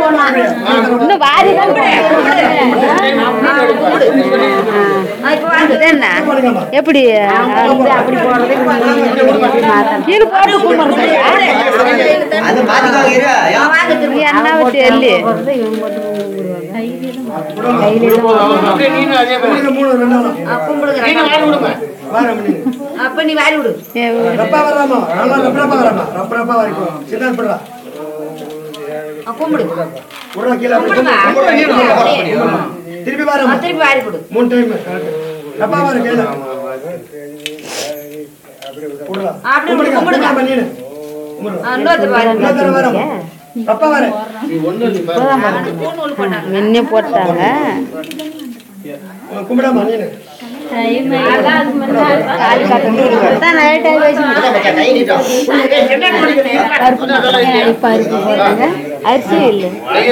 இன்னும் வாரி எப்படி அப்படி போறது கீழே போட்டு என்ன விட்டு எல்லி அப்ப நீ வாரி விடு திருப்பி வாரி கொடு 3 டைம் அப்பா வர கேளு போடலாம் அப்படி கும்பிடுங்க பண்ணீங்க இன்னொரு வாரம் அப்பா வர நீ ஒண்ணு நின்னு போட்டாங்க கும்பிடாம நீ அரிசி இல்லை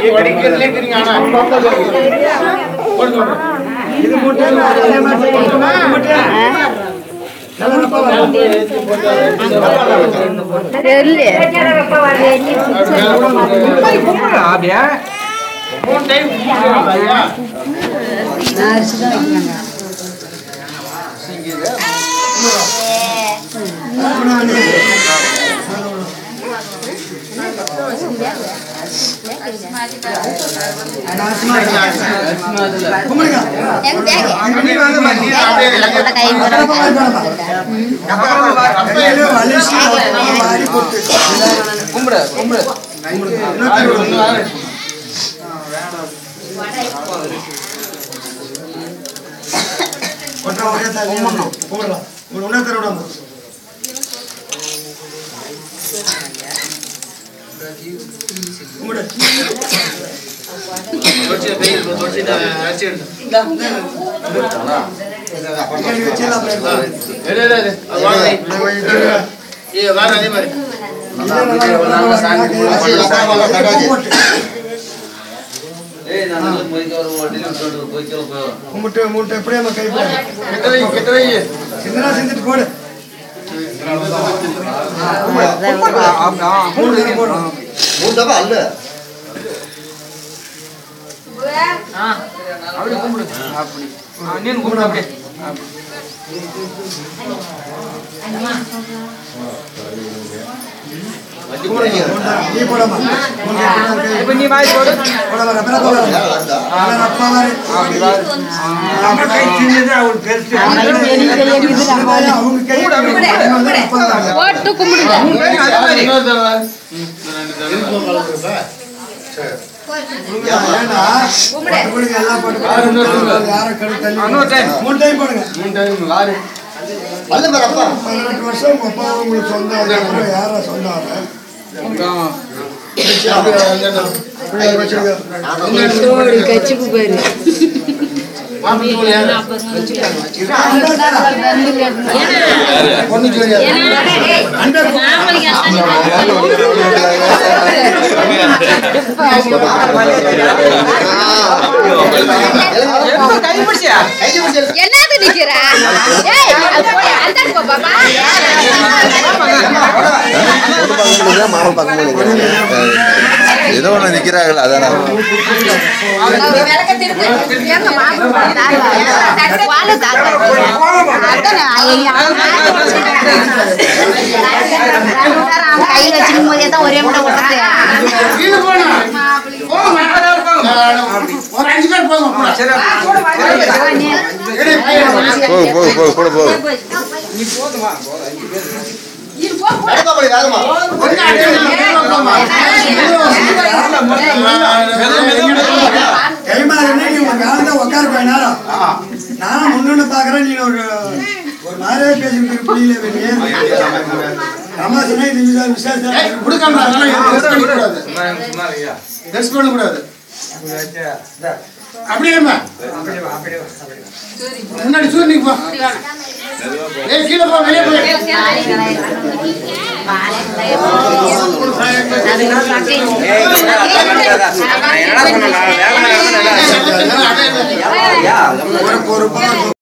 ஏதோ ஒண்ணு நிக்கிறாங்களா அதான கையில் வச்சுக்கும் போதே தான் ஒரே முட்டை நானும் முன்னு பாக்குறேன். நீ ஒரு மாதிரியே பேசிட்டு புரியல வெளியே தமாசனா இது விசேஷம் கூடாது. அப்படியே முன்னாடி சூழ்நிலை போ. கீழே போ, வெளியே போய்